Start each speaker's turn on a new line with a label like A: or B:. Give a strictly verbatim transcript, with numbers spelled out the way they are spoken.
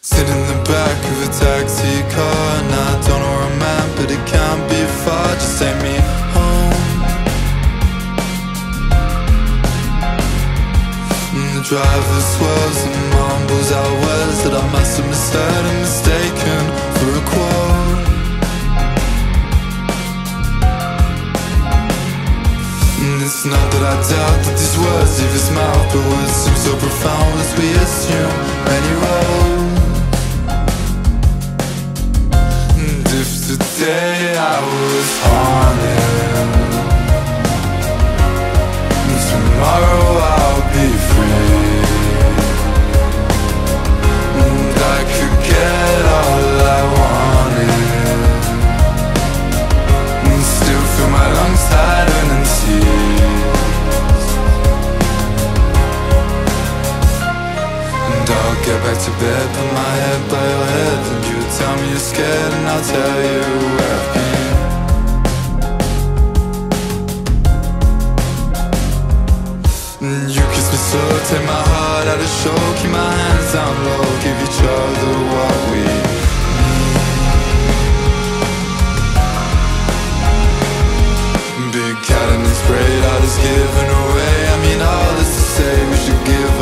A: Sit in the back of a taxi car, and I don't know where I'm at, but it can't be far. Just take me home. And the driver swirls and mumbles out words that I must have misheard and mistaken for a quote. And it's not that I doubt that these words leave his mouth, but words seem so profound as we assume many roads. If today I was haunted, tomorrow I'll be free, and I could get all I wanted, and still feel my lungs tighten in tears. And I'll get back to bed, put my head by your head, and you tell me you're scared, and I'll tell you where I've been. And you kiss me slow, take my heart out of show, keep my hands down low, give each other what we need. Big cat and it's great, all is given away. I mean all is to say we should give